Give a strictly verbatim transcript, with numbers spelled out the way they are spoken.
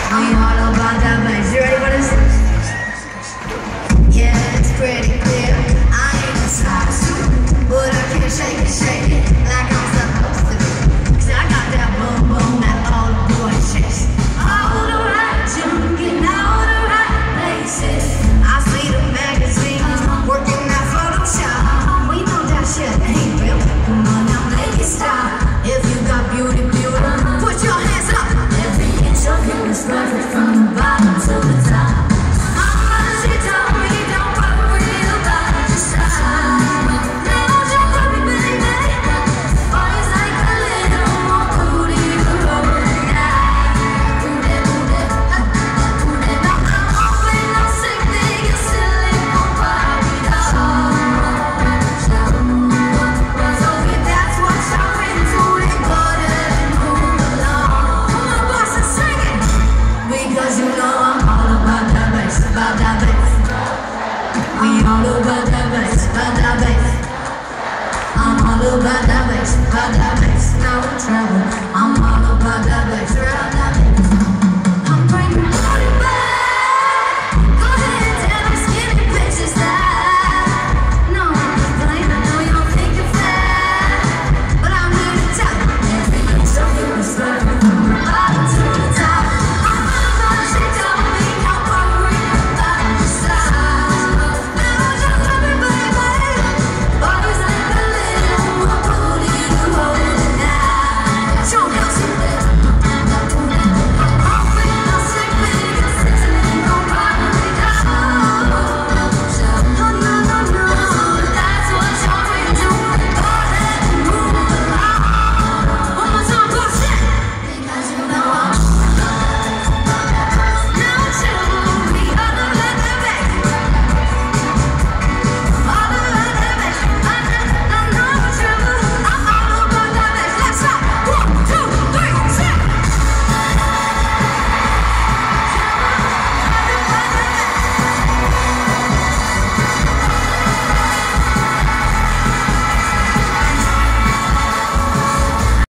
We all about that bass. You ready for this? Yeah, it's pretty clear. I ain't the size, but I can shake it, shake it like I'm supposed to. 'Cause I got that boom boom that all the boys chase. All the right junk in all the right places. I see the magazines working that Photoshop. We know that shit ain't real. Come on now, make it stop. If you got beauty, beauty, put your hands up. Every inch of you is perfect from the bottom to the top. Mama, she told me don't worry about your style. Now don't worry, baby. Always like a little more booty to roll it out. Booty, booty, booty. Now I'm hoping I'm sick, big and silly, won't worry at all. So if that's what you're into, then go ahead and move along. Come on, boss, and sing it. Because you know I'm all about that bass, about that bass. We all about that bass, about that bass. I'm all about that bass, about that bass. Now we travel. I'm all about that